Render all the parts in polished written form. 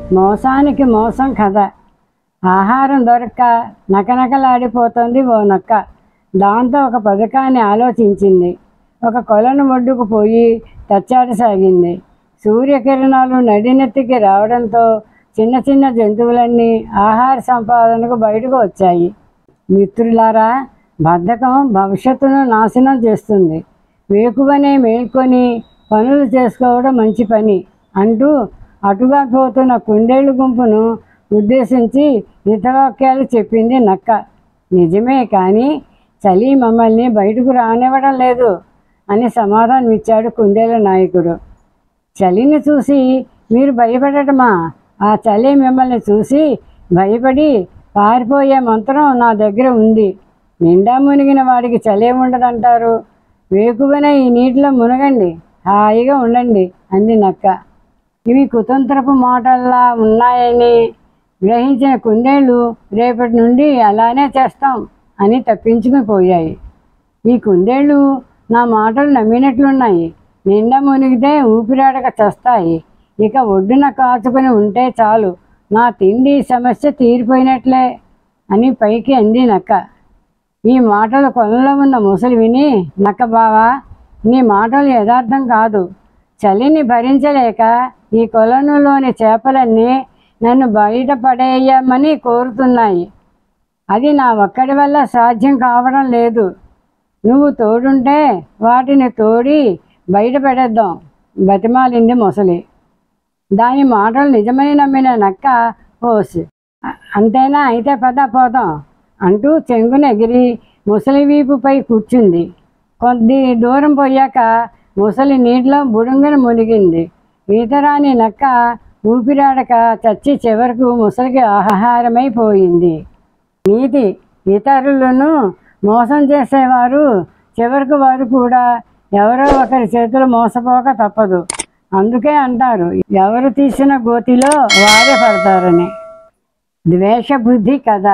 మోసానికి మోసం కథ. ఆహారం దొరక్క నకనకలాడిపోతుంది ఓ నక్క. దాంతో ఒక పథకాన్ని ఆలోచించింది. ఒక కొలను ఒడ్డుకు పోయి తచ్చాడసాగింది. సూర్యకిరణాలు నడినెత్తికి రావడంతో చిన్న చిన్న జంతువులన్నీ ఆహార సంపాదనకు బయటకు వచ్చాయి. మిత్రులారా, బద్ధకం భవిష్యత్తును నాశనం చేస్తుంది. వేకువనే మేల్కొని పనులు చేసుకోవడం మంచి పని అంటూ అటుగా పోతున్న కుందేళ్ళు గుంపును ఉద్దేశించి హితవాక్యాలు చెప్పింది నక్క. నిజమే, కానీ చలి మమ్మల్ని బయటకు రానివ్వడం లేదు అని సమాధానం ఇచ్చాడు కుందేళ్ళ నాయకుడు. చలిని చూసి మీరు భయపడటమా? ఆ చలి మిమ్మల్ని చూసి భయపడి పారిపోయే మంత్రం నా దగ్గర ఉంది. నిండా మునిగిన వాడికి చలి ఉండదంటారు. వేకువనే ఈ నీటిలో మునగండి, హాయిగా ఉండండి అంది నక్క. ఇవి కుతంత్రపు మాటల్లా ఉన్నాయని గ్రహించిన కుందేళ్ళు రేపటి నుండి అలానే చేస్తాం అని తప్పించుకుని పోయాయి. ఈ కుందేళ్ళు నా మాటలు నమ్మినట్లున్నాయి. నిండా మునిగితే ఊపిరాడక చస్తాయి. ఇక ఒడ్డున కాచుకొని ఉంటే చాలు, నా తిండి సమస్య తీరిపోయినట్లే అని పైకి అంది నక్క. ఈ మాటలు కొలంలో ఉన్న ముసలి విని, నక్క బావా, నీ మాటలు యథార్థం కాదు. చలిని భరించలేక ఈ కొలనులోని చేపలన్నీ నన్ను బయట పడేయమని కోరుతున్నాయి. అది నా ఒక్కడి వల్ల సాధ్యం కావడం లేదు. నువ్వు తోడుంటే వాటిని తోడి బయట పెడేద్దాం బతిమాలింది ముసలి. దాని మాటలు నిజమని నమ్మిన నక్క, ఓస్ అంతేనా, అయితే పద పోదాం అంటూ చెంగున ఎగిరి ముసలి వీపుపై కూర్చుంది. కొద్ది దూరం పోయాక ముసలి నీటిలో బుడుంగన మునిగింది. ఈతరాని నక్క ఊపిరాడక చచ్చి చివరకు ముసలికి ఆహారమైపోయింది. నీతి: ఇతరులను మోసం చేసేవారు చివరకు వారు కూడా ఎవరో ఒకరి చేతులు మోసపోక తప్పదు. అందుకే అంటారు, ఎవరు తీసిన గోతిలో వారే పడతారని. ద్వేషబుద్ధి కథ.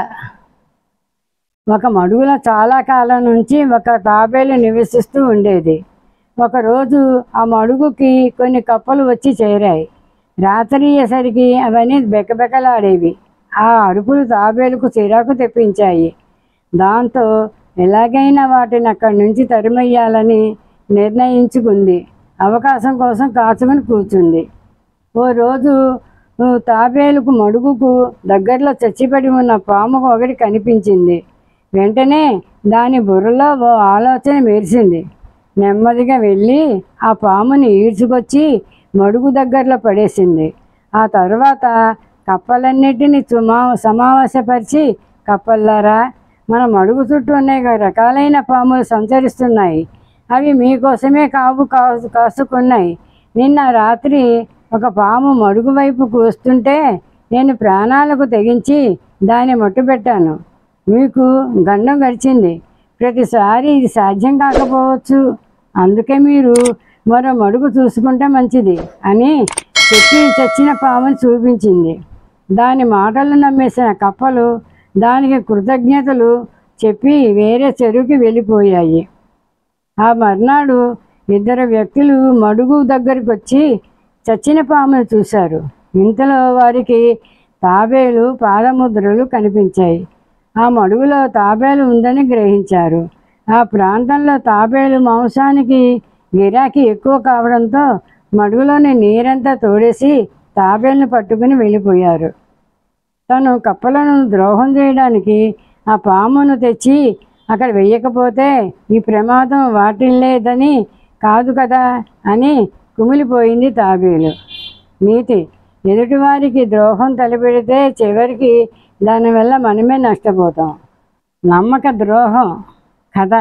ఒక మడుగులో చాలా కాలం నుంచి ఒక తాబేలు నివసిస్తూ ఉండేది. ఒకరోజు ఆ మడుగుకి కొన్ని కప్పలు వచ్చి చేరాయి. రాత్రి అయ్యేసరికి అవన్నీ బెకబెకలాడేవి. ఆ అరుపులు తాబేలుకు చిరాకు తెప్పించాయి. దాంతో ఎలాగైనా వాటిని అక్కడి నుంచి తరిమెయ్యాలని నిర్ణయించుకుంది. అవకాశం కోసం కాచుకొని కూర్చుంది. ఓ రోజు తాబేలుకు మడుగుకు దగ్గరలో చచ్చిపడి ఉన్న పాము ఒకటి కనిపించింది. వెంటనే దాని బుర్రలో ఓ ఆలోచన మెరిసింది. నెమ్మదిగా వెళ్ళి ఆ పాముని ఈడ్చుకొచ్చి మడుగు దగ్గరలో పడేసింది. ఆ తర్వాత కప్పలన్నిటినీ సమావేశపరిచి, కప్పల్లారా, మన మడుగు చుట్టూ అనేక రకాలైన పాములు సంచరిస్తున్నాయి. అవి మీకోసమే కాసుకున్నాయి. నిన్న రాత్రి ఒక పాము మడుగు వైపుకు వస్తుంటే నేను ప్రాణాలకు తెగించి దాన్ని మట్టుపెట్టాను. మీకు గండం గడిచింది. ప్రతిసారి ఇది సాధ్యం కాకపోవచ్చు. అందుకే మీరు మరో మడుగు చూసుకుంటే మంచిది అని చెప్పి చచ్చిన పాముని చూపించింది. దాని మాటలు నమ్మేసిన కప్పలు దానికి కృతజ్ఞతలు చెప్పి వేరే చెరువుకి వెళ్ళిపోయాయి. ఆ మర్నాడు ఇద్దరు వ్యక్తులు మడుగు దగ్గరికి వచ్చి చచ్చిన పామును చూశారు. ఇంతలో వారికి తాబేలు పాదముద్రలు కనిపించాయి. ఆ మడుగులో తాబేలు ఉందని గ్రహించారు. ఆ ప్రాంతంలో తాబేలు మాంసానికి గిరాకీ ఎక్కువ కావడంతో మడుగులోని నీరంతా తోడేసి తాబేలును పట్టుకుని వెళ్ళిపోయారు. తను కప్పలను ద్రోహం చేయడానికి ఆ పామును తెచ్చి అక్కడ వెయ్యకపోతే ఈ ప్రమాదం వాటిల్లేదని కాదు కదా అని కుమిలిపోయింది తాబేలు. నీతి: ఎదుటివారికి ద్రోహం తలపెడితే చివరికి దానివల్ల మనమే నష్టపోతాం. నమ్మక ద్రోహం కథ.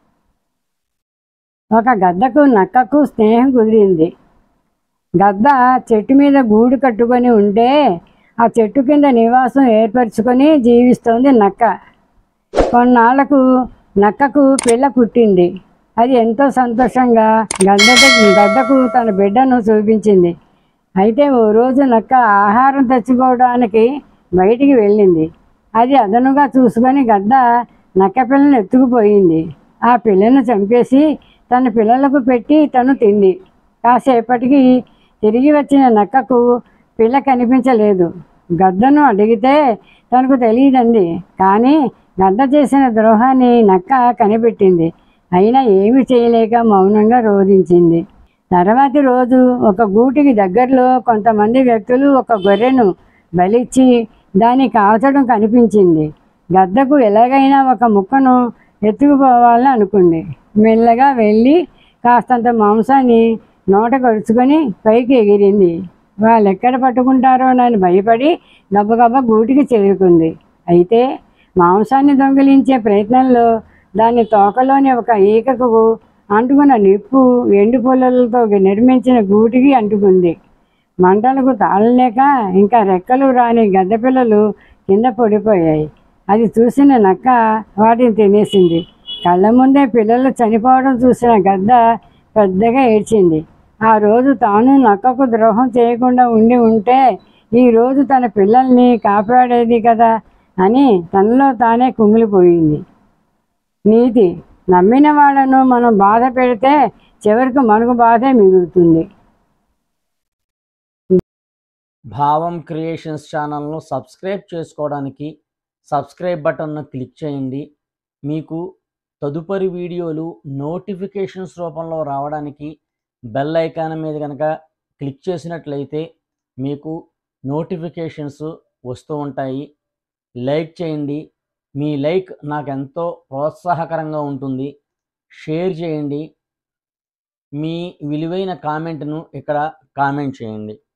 ఒక గద్దకు నక్కకు స్నేహం కుదిరింది. గద్ద చెట్టు మీద గూడు కట్టుకొని ఉంటే ఆ చెట్టు కింద నివాసం ఏర్పరచుకొని జీవిస్తోంది నక్క. కొన్నాళ్లకు నక్కకు పిల్ల పుట్టింది. అది ఎంతో సంతోషంగా గద్దకు తన బిడ్డను చూపించింది. అయితే ఓ రోజు నక్క ఆహారం తెచ్చుకోవడానికి బయటికి వెళ్ళింది. అది అదనుగా చూసుకొని గద్ద నక్క పిల్లను ఎత్తుకుపోయింది. ఆ పిల్లను చంపేసి తన పిల్లలకు పెట్టి తను తింది. కాసేపటికి తిరిగి వచ్చిన నక్కకు పిల్ల కనిపించలేదు. గద్దను అడిగితే తనకు తెలియదండి. కానీ గద్ద చేసిన ద్రోహాన్ని నక్క కనిపెట్టింది. అయినా ఏమీ చేయలేక మౌనంగా రోధించింది. తర్వాతి రోజు ఒక గూటికి దగ్గరలో కొంతమంది వ్యక్తులు ఒక గొర్రెను బలిచ్చి దాన్ని కాల్చడం కనిపించింది. గద్దకు ఎలాగైనా ఒక ముక్కను ఎత్తుకుపోవాలని అనుకుంది. మెల్లగా వెళ్ళి కాస్తంత మాంసాన్ని నోట కరుచుకొని పైకి ఎగిరింది. వాళ్ళు ఎక్కడ పట్టుకుంటారోనని భయపడి గబగబా గూటికి చేరుకుంది. అయితే మాంసాన్ని దొంగిలించే ప్రయత్నంలో దాని తోకలోని ఒక ఈకకు అంటుకున్న నిప్పు ఎండు పుల్లలతో నిర్మించిన గూటికి అంటుకుంది. మంటలకు తాళలేక ఇంకా రెక్కలు రాని గద్ద పిల్లలు కింద పడిపోయాయి. అది చూసిన నక్క వాటిని తినేసింది. కళ్ళ ముందే పిల్లలు చనిపోవడం చూసిన గద్ద పెద్దగా ఏడ్చింది. ఆ రోజు తాను నక్కకు ద్రోహం చేయకుండా ఉంటే ఈరోజు తన పిల్లల్ని కాపాడేది కదా అని తనలో తానే కుమిలిపోయింది. నీతి: నమ్మిన వాళ్ళను మనం బాధ పెడితే చివరికి మనకు బాధే మిగులుతుంది. భావం క్రియేషన్స్ ఛానల్ను సబ్స్క్రైబ్ చేసుకోవడానికి సబ్స్క్రైబ్ బటన్ను క్లిక్ చేయండి. మీకు తదుపరి వీడియోలు నోటిఫికేషన్స్ రూపంలో రావడానికి బెల్ ఐకాన్ మీద కనుక క్లిక్ చేసినట్లయితే మీకు నోటిఫికేషన్స్ వస్తూ ఉంటాయి. లైక్ చేయండి. మీ లైక్ నాకు ఎంతో ప్రోత్సాహకరంగా ఉంటుంది. షేర్ చేయండి. మీ విలువైన కామెంట్ను ఇక్కడ కామెంట్ చేయండి.